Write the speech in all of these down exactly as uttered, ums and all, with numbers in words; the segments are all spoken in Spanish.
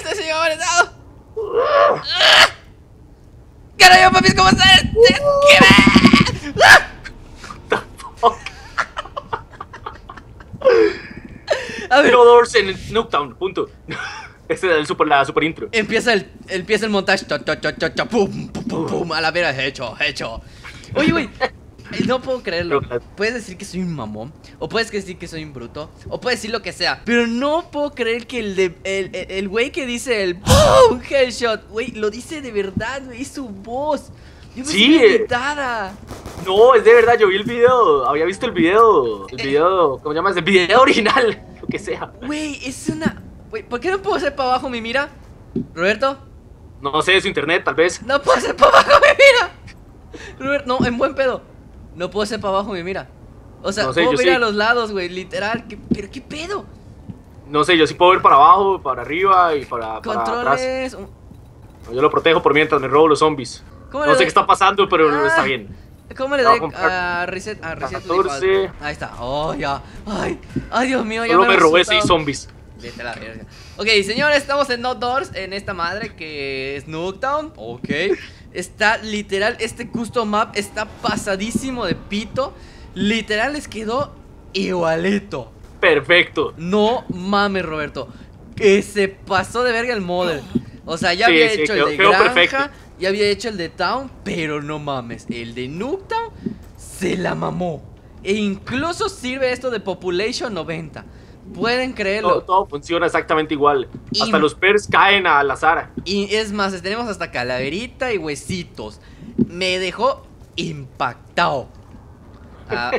Estoy sin amenazado. Carajo, papi, ¿cómo estás? ¿Qué A ver. Zero doors en Nuketown, punto. Esa es el super, la super intro. Empieza el, empieza el montaje. Cha, cha, cha, cha, cha, pum, pum, pum, pum, a la vera, hecho, hecho. Oye, güey, no puedo creerlo. Puedes decir que soy un mamón, o puedes decir que soy un bruto, o puedes decir lo que sea, pero no puedo creer que el de el, el, el güey que dice el ¡pum! Headshot, güey, lo dice de verdad, güey, es su voz. Yo me sí, editada. No, es de verdad, yo vi el video, había visto el video, el video, ¿cómo se llama? El video original, lo que sea. Güey, es una... Güey, ¿por qué no puedo hacer para abajo mi mira? ¿Roberto? No sé, es su internet, tal vez. No puedo hacer para abajo mi mira. Robert, no, en buen pedo. No puedo hacer para abajo mi mira. O sea, no sé, puedo ver sí. a los lados, güey, literal. ¿qué, ¿Pero qué pedo? No sé, yo sí puedo ver para abajo, para arriba y para, para Controles... atrás. Yo lo protejo por mientras me robo los zombies. No sé doy? qué está pasando, pero ah, está bien. ¿Cómo le doy a uh, reset? A reset catorce. Ahí está. Oh, ya. Ay, ay, Dios mío, ya Solo me, me robé seis zombies. Vete a la verga. Ok, señores, estamos en No Doors, en esta madre que es Nuketown. Ok. Está literal, este custom map está pasadísimo de pito. Literal les quedó igualito. Perfecto. No mames, Roberto. Que se pasó de verga el model. O sea, ya sí, había sí, hecho quedó, el de quedó granja, perfecto. ya había hecho el de Town, pero no mames, el de Nuketown se la mamó. E incluso sirve esto de Population noventa. Pueden creerlo. Todo, todo funciona exactamente igual. Y, hasta los perks caen al azar. Y es más, tenemos hasta calaverita y huesitos. Me dejó impactado. Ah.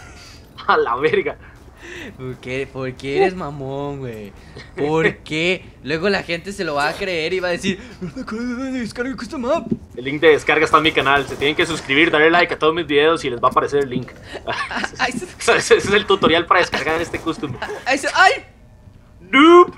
A la verga. ¿Por qué? ¿Por qué eres mamón, güey? ¿Por qué? Luego la gente se lo va a creer y va a decir: descarga custom map. El link de descarga está en mi canal. Se tienen que suscribir, darle like a todos mis videos y les va a aparecer el link. Ese es el tutorial para descargar este custom. ¡Ay! ¡Noob!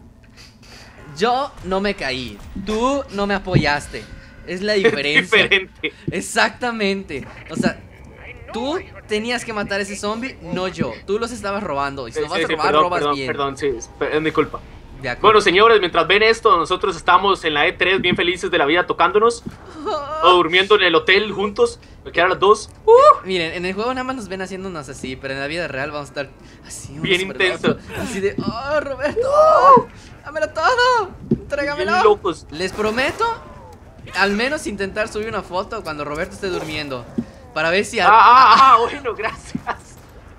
Yo no me caí. Tú no me apoyaste. Es la diferencia. Es diferente. Exactamente. O sea, tú tenías que matar a ese zombie, no yo. Tú los estabas robando. Y si sí, no vas sí, a robar, perdón, robas perdón, bien. Perdón, sí, es, es mi culpa. Bueno, señores, mientras ven esto, nosotros estamos en la E tres bien felices de la vida tocándonos o durmiendo en el hotel juntos, porque eran las dos. Uh, miren, en el juego nada más nos ven haciéndonos así, pero en la vida real vamos a estar así, bien intenso. Así de, oh, Roberto, oh, dámelo todo, entrégamelo. Bien locos. Les prometo al menos intentar subir una foto cuando Roberto esté durmiendo, para ver si... Ah, ah, ah, bueno, gracias.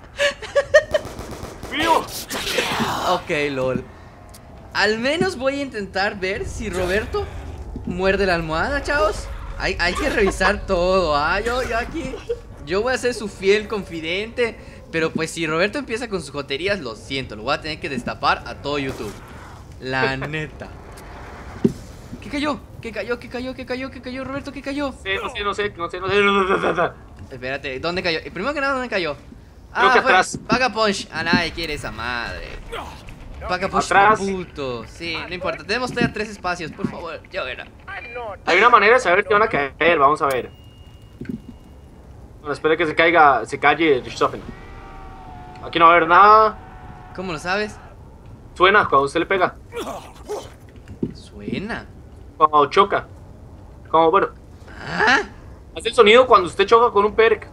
¡Mío! Ok, lol. Al menos voy a intentar ver si Roberto muerde la almohada, chavos. Hay, hay que revisar todo. Ah, yo, yo aquí. Yo voy a ser su fiel confidente. Pero pues si Roberto empieza con sus joterías, lo siento, lo voy a tener que destapar a todo YouTube. La neta. ¿Qué cayó? ¿Qué cayó? ¿Qué cayó? ¿Qué cayó? ¿Qué cayó, Roberto? ¿Qué cayó? No sé, no sé, no sé, no sé, no sé, no sé, no sé. Espérate, ¿dónde cayó? Primero que nada, ¿dónde cayó? Creo ah, que atrás. Paga Punch. A nadie quiere esa madre. Paga Punch Atrás. puto. Sí, no importa. Tenemos todavía tres espacios, por favor. Ya verá. Hay una manera de saber que van a caer, vamos a ver. Bueno, espera que se caiga, se calle Richthofen. Aquí no va a haber nada. ¿Cómo lo sabes? Suena cuando usted le pega. Suena. Cuando choca. Como, bueno. ¿Ah? Hace el sonido cuando usted choca con un perk.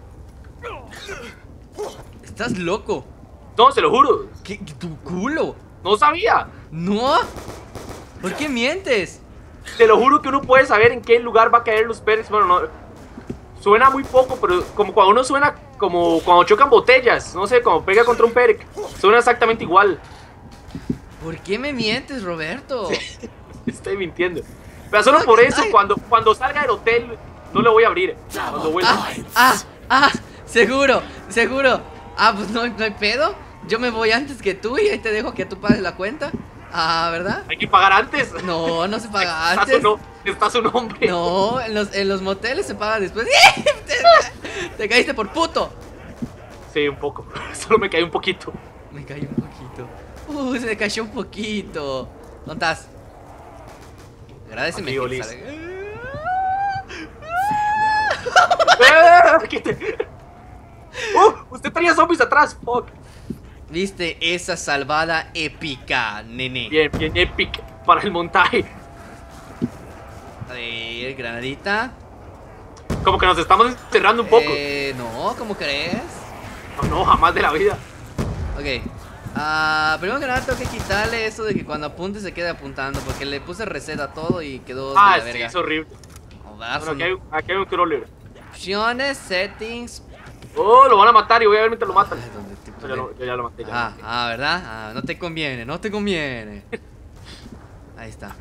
Estás loco. No, se lo juro. ¿Qué? ¿Tu culo? No sabía. ¿No? ¿Por qué mientes? Te lo juro que uno puede saber en qué lugar va a caer los perks. Bueno, no. Suena muy poco, pero como cuando uno suena como cuando chocan botellas. No sé, como pega contra un perk. Suena exactamente igual. ¿Por qué me mientes, Roberto? Estoy mintiendo. Pero solo por eso, cuando, cuando salga del hotel, no le voy a abrir. Cuando vuelva. Ah, ah, ah, seguro, seguro. Ah, pues no, no hay pedo. Yo me voy antes que tú y ahí te dejo que tú pagues la cuenta. Ah, ¿verdad? Hay que pagar antes. No, no se paga Está antes. su, no, está su nombre. No, en los, en los moteles se paga después. te, te caíste por puto. Sí, un poco. Solo me caí un poquito. Me caí un poquito. Uh, se me cayó un poquito. ¿Dónde estás? Agradeceme. Amigo, que Liz. salga. ¡Eh! ¡Quite! ¡Uh! Usted tenía zombies atrás. Fuck. ¿Viste esa salvada épica, nene? Bien, bien epic para el montaje. A ver, granadita. Como que nos estamos encerrando un poco. Eh, no, ¿cómo crees? No, no, jamás de la vida. Ok. Ah, primero que nada tengo que quitarle eso de que cuando apunte se quede apuntando. Porque le puse reset a todo y quedó Ah, de la sí, verga. es horrible. Oh, Bueno, aquí, hay, aquí hay un crawler. Opciones, settings. Oh, lo van a matar y voy a ver mientras lo matan. Ay, ¿dónde te Yo ya lo, yo ya lo maté. Ya Ah, lo maté. ah, ¿verdad? Ah, no te conviene, no te conviene. Ahí está.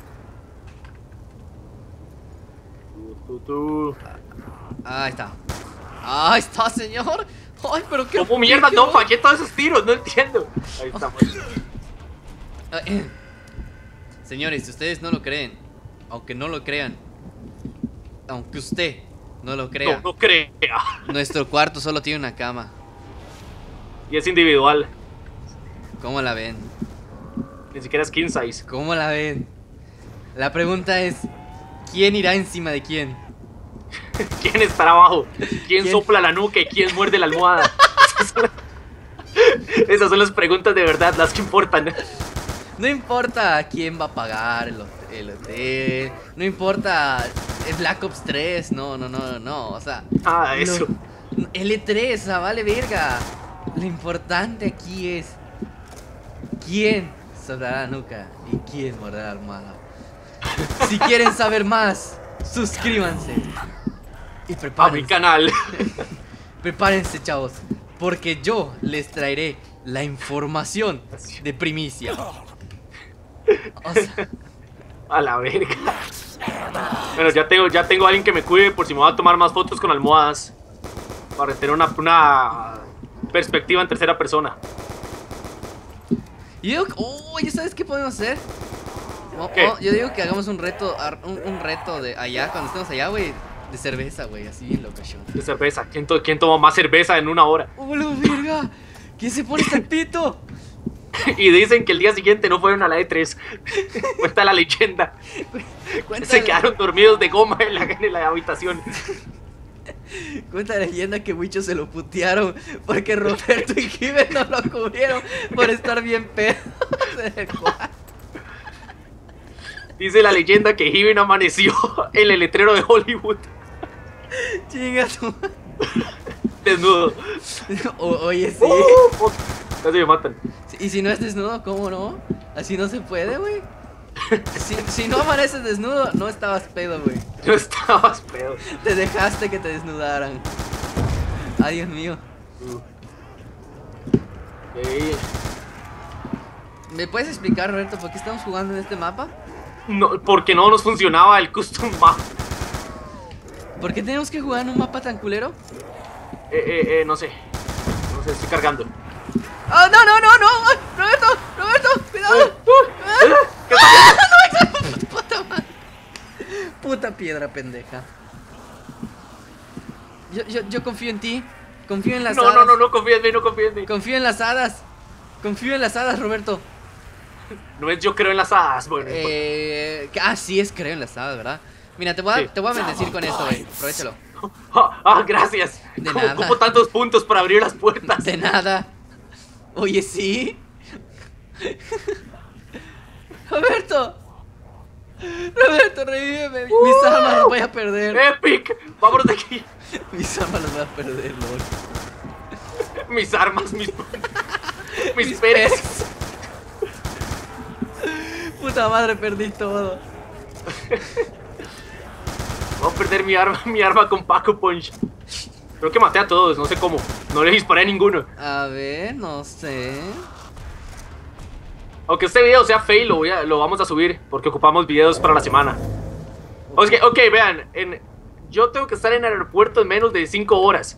Tú, tú, tú. Ahí está. Ahí está, señor. Ay, pero qué. ¿Cómo mierda qué- no fallé todos esos tiros? No entiendo. Ahí estamos. Ay, Señores, si ustedes no lo creen, aunque no lo crean, aunque usted no lo crea, No, no crea. nuestro cuarto solo tiene una cama. Y es individual. ¿Cómo la ven? Ni siquiera es king size. ¿Cómo la ven? La pregunta es, ¿quién irá encima de quién? ¿Quién estará abajo? ¿Quién, ¿Quién? sopla la nuca y quién muerde la almohada? Esas son, esas son las preguntas de verdad, las que importan. No importa quién va a pagar el, hot- el hotel, no importa el Black Ops tres, no, no, no, no, o sea, Ah, lo- eso. el E tres, o sea, vale verga. Lo importante aquí es quién soplará la nuca y quién morderá la almohada. Si quieren saber más, suscríbanse y A mi prepárense. canal. Prepárense, chavos, porque yo les traeré la información de primicia. O sea, A la verga. Bueno, ya tengo, ya tengo a alguien que me cuide por si me voy a tomar más fotos con almohadas. Para tener una, una perspectiva en tercera persona. yo digo, que- oh, ¿ya sabes qué podemos hacer? Oh, ¿Qué? oh, yo digo que hagamos un reto, ar- un, un reto de allá, cuando estemos allá, güey, de cerveza, güey, así bien locochón. De cerveza. ¿Quién, to- quién toma más cerveza en una hora? ¡Oh, la verga! ¿Quién se pone este pito? Y dicen que el día siguiente no fueron a la E tres. Cuenta la leyenda. Cuenta, Se quedaron dormidos de goma en la, en la habitación. cuenta la leyenda que Wicho se lo putearon porque Roberto y Given no lo cubrieron por estar bien pedos en el cuarto. Dice la leyenda que Hiven amaneció en el letrero de Hollywood. Chinga tu Desnudo. O- Oye, sí. Uh, fuck. Casi me matan. Y si no es desnudo, ¿cómo no? Así no se puede, güey. Si, si no amaneces desnudo, no estabas pedo, güey. No estabas pedo. Te dejaste que te desnudaran. Ay, Dios mío. Okay. ¿Me puedes explicar, Roberto, por qué estamos jugando en este mapa? No, porque no nos funcionaba el custom map. ¿Por qué tenemos que jugar en un mapa tan culero? Eh, eh, eh, no sé. No sé, estoy cargando. ¡Oh, no, no, no, no! ¡Ay, Roberto! ¡Roberto! ¡Cuidado! Eh, ¿Qué está haciendo? ¡Puta madre! Puta piedra pendeja. Yo, yo, yo confío en ti. Confío en las No, hadas. no, no, no confíes en mí, no confíes en mí. Confío en las hadas. Confío en las hadas, Roberto. No es yo creo en las hadas, bueno. Eh, que- ah, sí, es creo en las hadas, ¿verdad? Mira, te voy a, Sí. te voy a bendecir con esto, güey. Aprovechalo. Ah, ah, gracias. De ¿Cómo nada. ocupo tantos puntos para abrir las puertas? De nada. Oye, sí. Roberto. Roberto, revíveme. Mis armas las voy a perder. Epic. Vámonos de aquí. Mis armas las voy a perder, Lord. Mis armas, mis... mis Mis peres. peres. Puta madre, perdí todo. Voy a perder mi arma, mi arma con Paco Punch. Creo que maté a todos, no sé cómo. No le disparé a ninguno. A ver, no sé. Aunque este video sea fail, lo, voy a- lo vamos a subir porque ocupamos videos para la semana. Ok, ok, vean. En, yo tengo que estar en el aeropuerto en menos de cinco horas.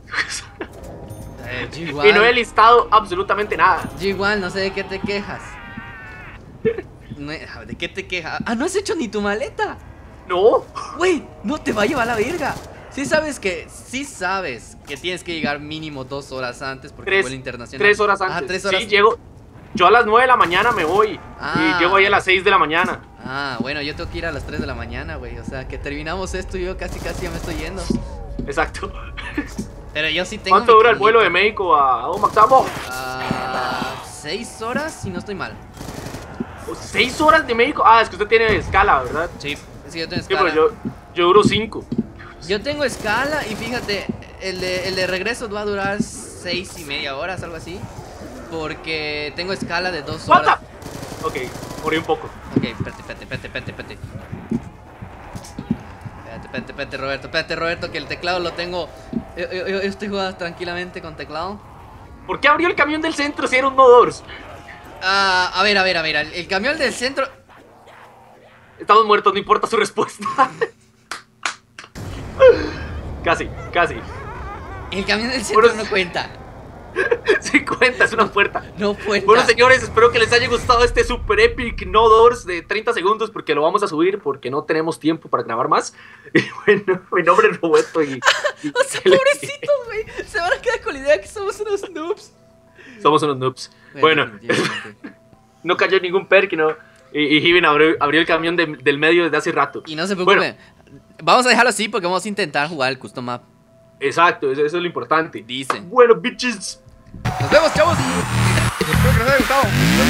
Eh, yo igual. Y no he listado absolutamente nada. Yo igual, no sé de qué te quejas. No he- ¿De qué te quejas? Ah, no has hecho ni tu maleta. No. Güey, no te va a llevar la verga. Sí sabes que, sí sabes que tienes que llegar mínimo dos horas antes porque Tres, vuelo internacional. tres horas antes. Ah, tres horas. Sí, llego. Yo a las nueve de la mañana me voy. Ah. Y llego ahí a las seis de la mañana. Ah, bueno, yo tengo que ir a las tres de la mañana, güey. O sea, que terminamos esto y yo casi casi ya me estoy yendo. Exacto. Pero yo sí tengo ¿Cuánto mi dura el vuelo de camita. México a Omaxamo? Ah, seis horas, si no estoy mal. ¿Seis horas de médico? Ah, es que usted tiene escala, ¿verdad? Sí, es que yo tengo Sí, escala. pero yo, yo duro cinco. Yo tengo escala y fíjate, el de, el de regreso va a durar seis y media horas, algo así. Porque tengo escala de dos horas. Ok, morí un poco. Ok, espérate, espérate, espérate, espérate, espérate. Espérate, espérate, espérate, Roberto, espérate, Roberto, que el teclado lo tengo. Yo, yo, yo estoy jugando tranquilamente con teclado. ¿Por qué abrió el camión del centro si era un no doors? Ah, a ver, a ver, a ver, el, el camión del centro. Estamos muertos, no importa su respuesta. Casi, casi. El camión del centro Bueno, no cuenta. Sí cuenta, es una puerta. No cuenta. Bueno, señores, espero que les haya gustado este super epic no doors de treinta segundos, porque lo vamos a subir porque no tenemos tiempo para grabar más. Y bueno, mi nombre es Roberto y... y O sea, pobrecitos, güey. Se van a quedar con la idea que somos unos noobs. Somos unos noobs. Bueno, no cayó ningún perk y no... Y, y Hiven abrió, abrió el camión de, del medio desde hace rato. Y no se preocupen. Bueno, vamos a dejarlo así porque vamos a intentar jugar el custom map. exacto, eso, eso es lo importante. Dicen. Bueno, bitches. Nos vemos, chavos. Espero que les haya gustado.